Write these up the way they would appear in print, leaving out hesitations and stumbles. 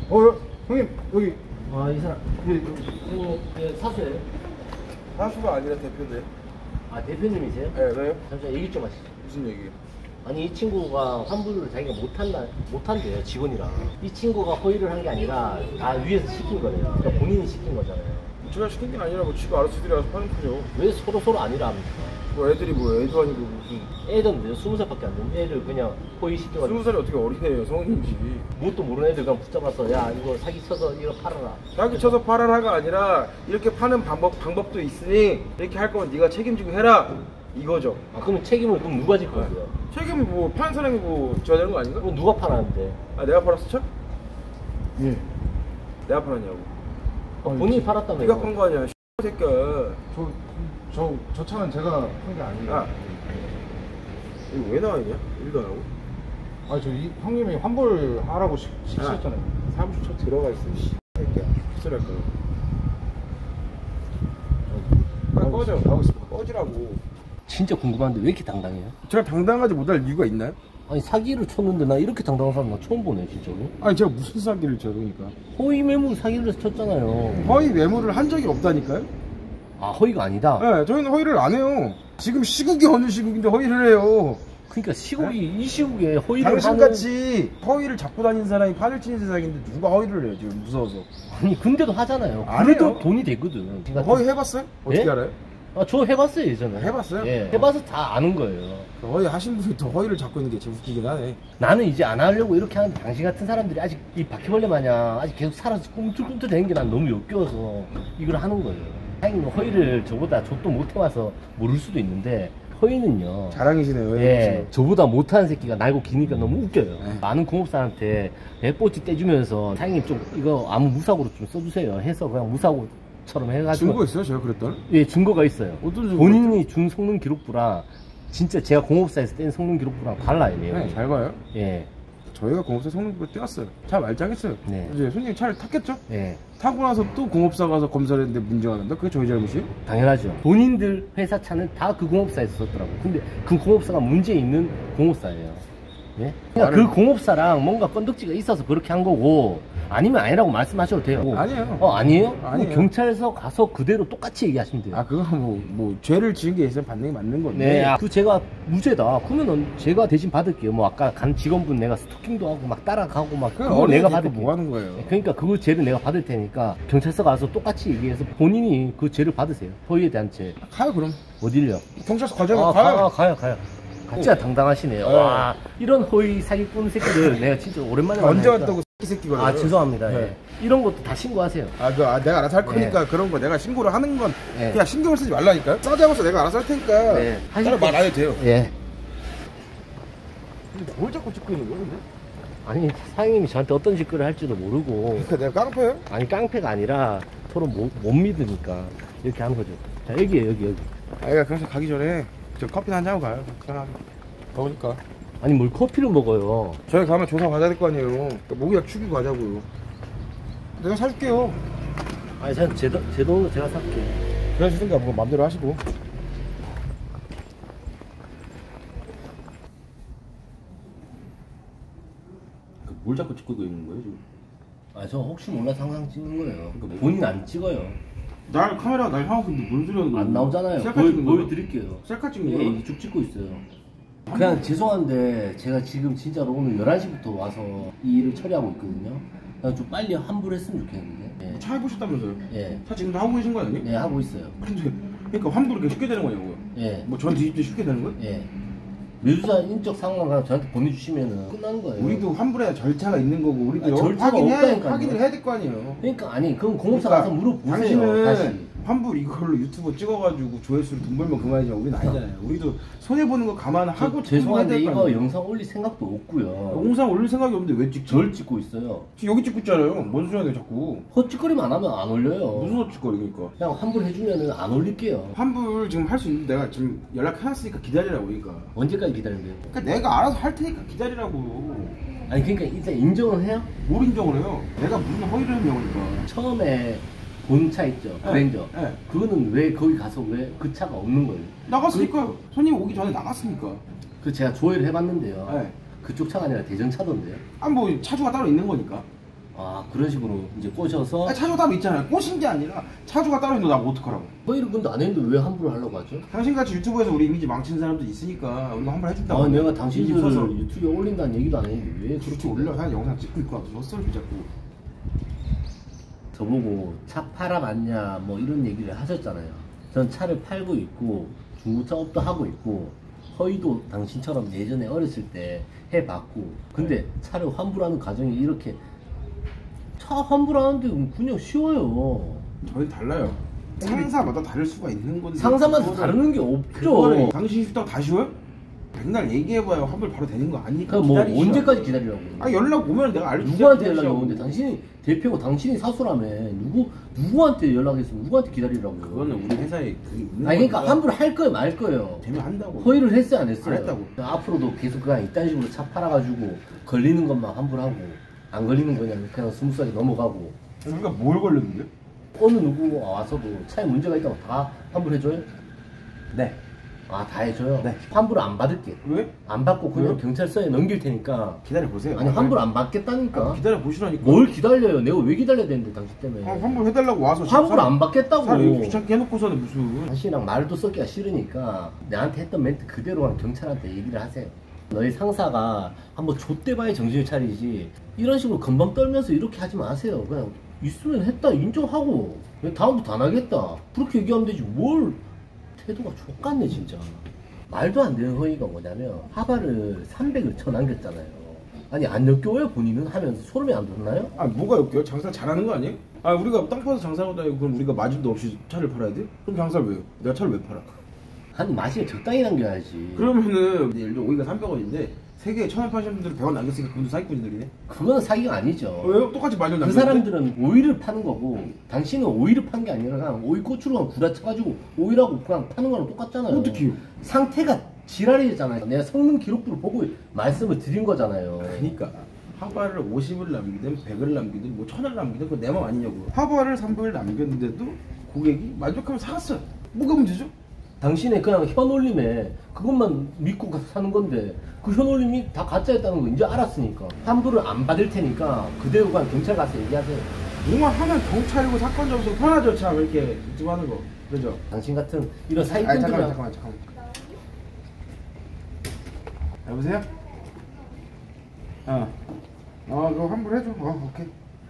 형님 여기. 아, 이 사람. 사수예요? 사수가 아니라 대표인데. 아, 대표님이세요? 네, 왜요? 잠시만 얘기 좀 하시죠. 무슨 얘기예요? 아니, 이 친구가 환불을 자기가 못한대요, 직원이랑. 이 친구가 허위를 한 게 아니라 다 위에서 시킨 거래요. 그러니까 본인이 시킨 거잖아요. 제가 시킨 게 아니라 뭐 지가 알아서 들어가서 파는 거죠. 왜 서로 아니라 합니까? 뭐 애들이 뭐 애도 아니고 무슨. 애들은 20살밖에 안 되는 애를 그냥 허위시켜가지고 20살이 어떻게 어린애예요, 성인이지. 뭣도 모르는 애들 그냥 붙잡아서 야, 이거 사기쳐서 이거 팔아라. 사기쳐서 팔아라가 아니라 이렇게 파는 방법도 있으니 이렇게 할 거면 네가 책임지고 해라 이거죠. 아, 그럼 책임을 그럼 누가 질 거예요? 책임이 뭐 파는 사람이 뭐 져야 되는 거 아닌가? 그럼 누가 팔았는데? 아, 내가 팔았어, 참? 예. 내가 팔았냐고. 본인이 팔았다며. 네가 판 거 아니야, 새끼야. 저 차는 제가 한 게 아니에요. 아, 이거 왜 나와 있냐? 일도 안 하고. 아니 이 형님이 환불하라고 시키셨잖아요. 사무실 쳐 들어가 있어, 씨. 새끼야. 휘슬할 거야. 빨리 꺼져. 가고 있습니다. 꺼지라고. 진짜 궁금한데 왜 이렇게 당당해요? 제가 당당하지 못할 이유가 있나요? 아니, 사기를 쳤는데 나 이렇게 당당한 사람 나 처음 보네, 진짜로. 아니, 제가 무슨 사기를 쳐요, 그러니까. 허위 매물 사기를 쳤잖아요. 허위 매물을 한 적이 없다니까요? 아, 허위가 아니다? 네, 저희는 허위를 안 해요. 지금 시국이 어느 시국인데 허위를 해요. 그러니까 시국이, 이 시국에 허위를 당신같이 허위를 잡고 다니는 사람이 판을 치는 세상인데 누가 허위를 해요, 지금 무서워서. 아니, 근데도 하잖아요. 안 그래도 해요. 돈이 되거든. 허위 해봤어요? 어떻게 예? 알아요? 아, 저 해봤어요, 예전에. 해봤어요? 예, 해봐서 다 아는 거예요. 허위 하신 분이 더 허위를 잡고 있는 게 제일 웃기긴 하네. 나는 이제 안 하려고 이렇게 하는데 당신 같은 사람들이 아직 이 바퀴벌레 마냥 아직 계속 살아서 꿈틀꿈틀 되는 게 난 너무 역겨워서 이걸 하는 거예요. 사장님 허위를 저보다 저도 못해와서 모를 수도 있는데 허위는요. 자랑이시네요. 예, 저보다 못하는 새끼가 날고 기니까 너무 웃겨요. 많은 공업사한테 배뽀지 떼주면서 사장님 좀 이거 아무 무사고로 좀 써주세요 해서 그냥 무사고처럼 해가지고. 증거 있어요, 제가 그랬던? 예, 증거가 있어요. 어떤 증거? 본인이 준 성능 기록부랑 진짜 제가 공업사에서 뗀 성능 기록부랑 달라요. 네, 잘 봐요. 예. 저희가 공업사 성능부를 떼었어요. 차 말짱했어요. 네. 이제 손님이 차를 탔겠죠? 예. 타고 나서 또 공업사 가서 검사를 했는데 문제가 난다? 그게 저희 잘못이에요? 당연하죠. 본인들 회사 차는 다 그 공업사에서 썼더라고요. 근데 그 공업사가 문제 있는 공업사예요. 예? 그러니까 그 공업사랑 뭔가 건덕지가 있어서 그렇게 한 거고, 아니면 아니라고 말씀하셔도 돼요. 아니에요. 아니에요? 아니에요. 경찰서 가서 그대로 똑같이 얘기하시면 돼요. 아, 그거 뭐 죄를 지은 게 있으면 받는 게 맞는 건데. 네, 그 제가 무죄다. 그러면은 제가 대신 받을게요. 뭐 아까 간 직원분 내가 스토킹도 하고 막 따라가고 막 그거 내가 받을게요. 뭐 하는 거예요? 그러니까 그 죄를 내가 받을 테니까 경찰서 가서 똑같이 얘기해서 본인이 그 죄를 받으세요. 허위에 대한 죄. 가요, 그럼. 어딜요? 경찰서 가요. 가요. 진짜 당당하시네요. 와, 이런 허위 사기꾼 새끼들 내가 진짜 오랜만에 언제 만나니까. 왔다고 새끼가. 아, 죄송합니다. 네. 예. 이런 것도 다 신고하세요. 내가 알아서 할 거니까 그런 거 내가 신고를 하는 건 그냥 신경을 쓰지 말라니까요. 싸잡아서 내가 알아서 할 테니까. 네. 따로 말 안 해도 돼요. 예. 근데 뭘 자꾸 찍고 있는 거야, 근데? 아니, 사장님이 저한테 어떤 짓거리를 할지도 모르고. 그러니까 내가 깡패예요? 아니, 깡패가 아니라 서로 못 믿으니까 이렇게 하는 거죠. 자, 여기에요, 여기. 아이가 그래서 가기 전에 저 커피 한잔 하고 가요. 편하게. 더우니까. 아니, 뭘 커피를 먹어요. 저희 가면 조사 받아야 될 거 아니에요. 그러니까 모기약 죽이고 가자고요. 내가 사줄게요. 아니, 제 돈으로 제가 살게요. 그러시든가 뭐 맘대로 하시고. 뭘 자꾸 찍고 있는 거예요, 지금? 아, 저 혹시 몰라서 항상 찍는 거예요. 그러니까 본인 안 찍어요. 날 카메라가 날 향하고 있는데 뭔 소리 하는 거야? 안 나오잖아요. 셀카 찍는 거야? 보여드릴게요. 셀카 찍는 예, 거야? 이게 쭉 찍고 있어요. 그냥 죄송한데 제가 지금 진짜로 오늘 11시부터 와서 이 일을 처리하고 있거든요. 그냥 좀 빨리 환불했으면 좋겠는데. 예. 차 해보셨다면서요? 예. 차 지금도 하고 계신 거 아니에요? 네, 하고 있어요. 근데 그러니까 환불이 이렇게 쉽게 되는 거냐고요? 예. 뭐 전 뒤집기 쉽게 되는 거예요? 예. 매수자 인적 상황을 저한테 보내주시면은 끝나는 거예요. 우리도 환불해야 절차가 있는 거고 우리도 아, 절차가 없다니까요. 확인을 해야 될 거 아니에요. 그러니까 아니 그럼 공업사 가서 물어보세요. 당신은 다시. 환불 이걸로 유튜브 찍어가지고 조회수를 돈 벌면 그만이지만 우리는 아니잖아요. 우리도 손해보는 거 감안하고 죄송한데 이거 영상 올릴 생각도 없고요. 영상 올릴 생각이 없는데 왜 찍지? 절 찍고 있어요. 지금 여기 찍고 있잖아요. 뭔 소리 하네 자꾸. 헛짓거리만 안 하면 안 올려요. 무슨 헛짓거리 그러니까. 그냥 환불해주면은 안 올릴게요. 환불 지금 할 수 있는데 내가 지금 연락해놨으니까 기다리라고 그러니까. 언제까지 기다린대요? 그러니까 내가 알아서 할 테니까 기다리라고. 아니 그러니까 일단 인정을 해요? 뭘 인정을 해요? 내가 무슨 허위를 했냐고니까. 처음에 본 차 있죠? 그랜저. 네. 그거는 왜 거기 가서 왜 그 차가 없는 거예요? 나갔으니까요. 손님 오기 전에 나갔으니까. 그 제가 조회를 해봤는데요. 네. 그쪽 차가 아니라 대전 차던데요. 아 뭐 차주가 따로 있는 거니까. 아 그런 식으로 이제 꼬셔서. 아, 차주가 따로 있잖아요. 꼬신 게 아니라 차주가 따로 있는데 나 어떡하라고. 허위를 근데 안 했는데 왜 함부로 하려고 하죠? 당신같이 유튜브에서 우리 이미지 망치는 사람도 있으니까 우리가 환불 해준다고. 아 내가 이미지 당신들을 써서. 유튜브에 올린다는 얘기도 안 했는데 왜 그렇게 그렇게 올려. 한 영상 찍고 있고 와서 헛소리 자꾸. 저보고 차 팔아봤냐 뭐 이런 얘기를 하셨잖아요. 전 차를 팔고 있고 중고차 업도 하고 있고 허위도 당신처럼 예전에 어렸을 때 해봤고, 근데 차를 환불하는 과정이 이렇게 차 환불하는데 그냥 쉬워요. 저희 달라요. 상사마다 다를 수가 있는 건데. 상사마다 다르는 게 없죠. 그거를 당신이 쉽다고 다 쉬워요? 맨날 얘기해봐야 환불 바로 되는 거 아니니까. 그럼 뭐 기다리시라고. 언제까지 기다리라고? 아 연락 오면 내가 알려줄게. 누구한테 연락이 오는데 당신이 대표고 당신이 사수라며 누구한테 연락했으면 누구한테 기다리라고요? 그거는 우리 회사에 그게 있는 아니 그러니까 거니까 환불 할 거예요 말 거예요? 되면 한다고. 허위를 했어요 안 했어요? 안 했다고. 앞으로도 계속 그냥 이딴 식으로 차 팔아가지고 걸리는 것만 환불하고 안 걸리는 거냐면 그냥 스무스하게 넘어가고. 우리가 뭘 걸렸는데? 어느 누구 와서도 차에 문제가 있다고 다 환불해줘요? 네. 아 다 해줘요? 네. 환불 안 받을게. 왜? 안 받고 그냥 왜요? 경찰서에 넘길 테니까. 기다려 보세요. 아니 환불 안 받겠다니까. 기다려 보시라니까. 뭘 기다려요? 내가 왜 기다려야 되는데 당신 때문에. 환불 해달라고 와서 환불 안 받겠다고. 사람 귀찮게 해놓고서는 무슨. 당신이랑 말도 섞기가 싫으니까 나한테 했던 멘트 그대로 그냥 경찰한테 얘기를 하세요. 너희 상사가 한번 좆대봐야 정신을 차리지 이런 식으로 건방 떨면서 이렇게 하지 마세요. 그냥 있으면 했다 인정하고 그냥 다음부터 안 하겠다 그렇게 얘기하면 되지. 뭘 태도가 족같네 진짜. 말도 안 되는 허위가 뭐냐면 하바를 300을 쳐 남겼잖아요. 아니 안 역겨워요 본인은 하면서 소름이 안 돋나요? 아 뭐가 웃겨? 장사 잘하는 거 아니에요? 아 우리가 땅 파서 장사하고 다니고 그럼 우리가 마진도 없이 차를 팔아야 돼? 그럼 장사를 왜 해요? 내가 차를 왜 팔아? 아니 마진을 적당히 남겨야지. 그러면은 예를 들어 오이가 300원인데 3개에 1,000원 파시는 분들은 100원 남겼으니까 그분도 사기꾼들이네? 그건 사기가 아니죠. 왜요? 똑같이 마진 그 남겼는데? 사람들은 오이를 파는 거고 당신은 오이를 판 게 아니라 그냥 오이 고추로 그냥 구라쳐가지고 오이라고 그냥 파는 거랑 똑같잖아요. 어떡해요? 상태가 지랄이잖아요. 내가 성능 기록부를 보고 말씀을 드린 거잖아요. 그러니까 하바를 50을 남기든 100을 남기든 뭐 1,000을 남기든 그건 내 맘 아니냐고. 하바를 300을 남겼는데도 고객이 만족하면 사갔어요. 뭐가 문제죠? 당신의 그냥 현올림에 그것만 믿고 가서 사는 건데 그 현올림이 다 가짜였다는 거 이제 알았으니까 환불을 안 받을 테니까 그대로 그냥 경찰 가서 얘기하세요. 뭐만 하면 경찰이고 사건 접수 편하죠. 참 이렇게 유튜브 하는 거. 그죠? 당신 같은 이런 아니 사기꾼들이랑 잠깐만. 여보세요? 그거 환불해줘. 오케이.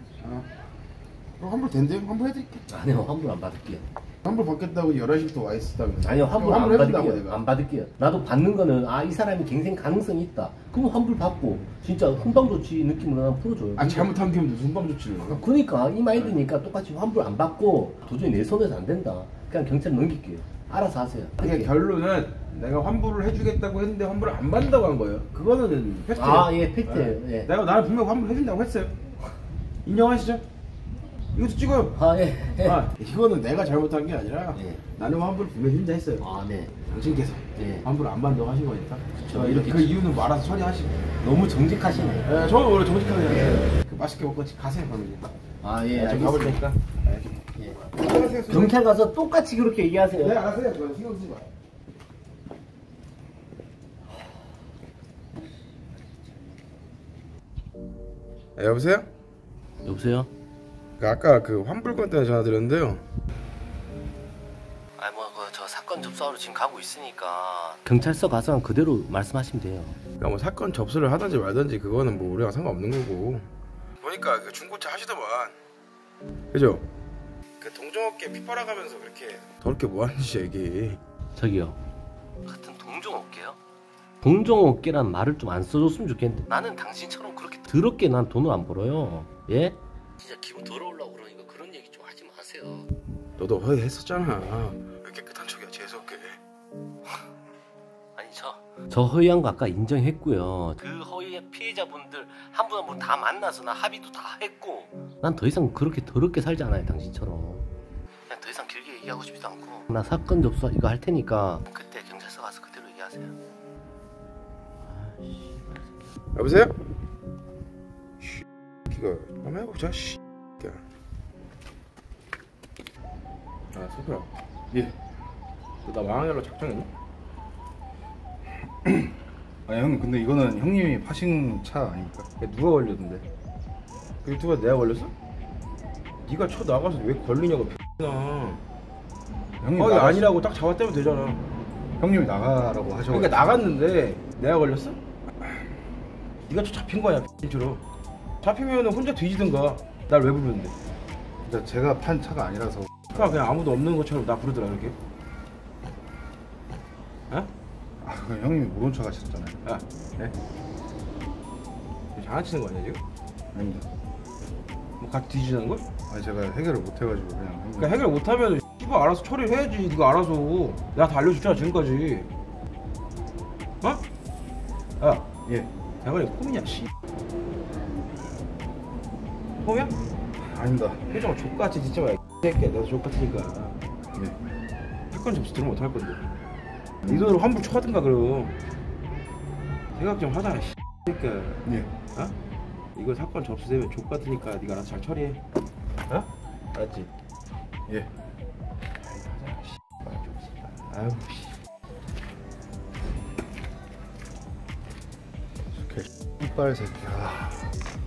그거 환불 된대요? 환불해드릴게. 아니요 환불 안 받을게요. 환불 받겠다고 11시부터 와 있었다면서. 아니요 환불 안 해준다고 받을게요. 내가. 안 받을게요. 나도 받는 거는 이 사람이 갱생 가능성이 있다. 그럼 환불 받고 진짜 훈방조치 느낌으로 난 풀어줘요. 잘못한 게 무슨 훈방 조치를. 그러니까 이 마인드니까 똑같이 환불 안 받고 도저히 내 손에서 안 된다. 그냥 경찰 넘길게요. 알아서 하세요. 그게 결론은 내가 환불을 해주겠다고 했는데 환불을 안 받는다고 한 거예요. 그거는 팩트예요. 예 팩트예요. 예. 나는 분명 환불 해준다고 했어요. 인정하시죠? 이것도 찍어요. 예. 이거는 내가 잘못한 게 아니라 예. 나는 환불 분명 해준다 했어요. 네. 당신께서 예. 환불 안 받는다고 하신 거니까. 그쵸, 이렇게 그 이렇게 이유는 뭐 알아서 처리하시고. 너무 정직하시네. 저는 원래 정직하게 해요. 맛있게 먹고 가세요 그러면. 예. 저 가볼 테니까. 예. 안녕하세요. 경찰 가서 똑같이 그렇게 얘기하세요. 네 알았어요. 저 신경 쓰지 마요. 여보세요? 여보세요? 아까 그 환불권 때문에 전화 드렸는데요. 저 사건 접수하러 지금 가고 있으니까 경찰서 가서 그대로 말씀하시면 돼요. 그러니까 뭐 사건 접수를 하든지 말든지 그거는 뭐 우리가 상관없는 거고. 보니까 그 중고차 하시더만. 그죠? 그 동종업계 피팔아가면서 그렇게 더럽게 뭐 하는 짓이야 이게. 저기요. 같은 동종업계요? 동종업계란 말을 좀 안 써줬으면 좋겠는데 나는 당신처럼 그렇게 더럽게 난 돈을 안 벌어요. 예? 진짜 기분 더러우려고 그러니까 그런 얘기 좀 하지 마세요. 너도 허위 했었잖아. 왜 깨끗한 척이야 재수없게. 아니 저 허위한 거 아까 인정했고요. 그 허위의 피해자분들 한 분 한 분 다 만나서 나 합의도 다 했고 난 더 이상 그렇게 더럽게 살지 않아요 당신처럼. 그냥 더 이상 길게 얘기하고 싶지도 않고 나 사건 접수 이거 할 테니까 그때 경찰서 가서 그대로 얘기하세요. 여보세요? 기가 한번 해보자. 소프야. 예. 나 망하려고 작정했니? 아 형님 근데 이거는 형님이 파신 차 아닙니까? 누가 걸렸는데? 그 유튜브에 내가 걸렸어? 네가 쳐 나가서 왜 걸리냐고 X나. 형님 거기 나갔- 아니라고 딱 잡아떼면 되잖아. 형님이 나가라고 하셔. 그러니까 나갔는데 내가 걸렸어? 네가 저 잡힌 거야 X처럼. 잡히면은 혼자 뒤지든가. 날 왜 부르는데? 진짜 제가 판 차가 아니라서. 그냥 아무도 없는 것처럼 나 부르더라 그렇게. 어? 아, 그럼 형님이 모른 척 하셨잖아요. 야, 네? 장난치는 거 아니야 지금? 아닙니다. 뭐 같이 뒤지자는 거야? 아니 제가 해결을 못 해가지고 그냥 형님. 그러니까 해결 못하면 씨발 알아서 처리를 해야지. 네가 알아서. 내가 다 알려줬잖아 지금까지. 어? 야, 예. 대가리 폼이냐 씨. 폼이야? 아닙니다. 표정 족같이 진짜 말. 새끼야 너도 족같으니까. 예. 사건 접수 들으면 어떡할 건데? 네 돈으로 환불 쳐하든가 그럼. 생각 좀 하자 씨. 새끼야. 예. 어? 이거 사건 접수되면 족같으니까 네가 알아서 잘 처리해. 어? 알았지? 예. 아유 씨. 개빨 새끼야.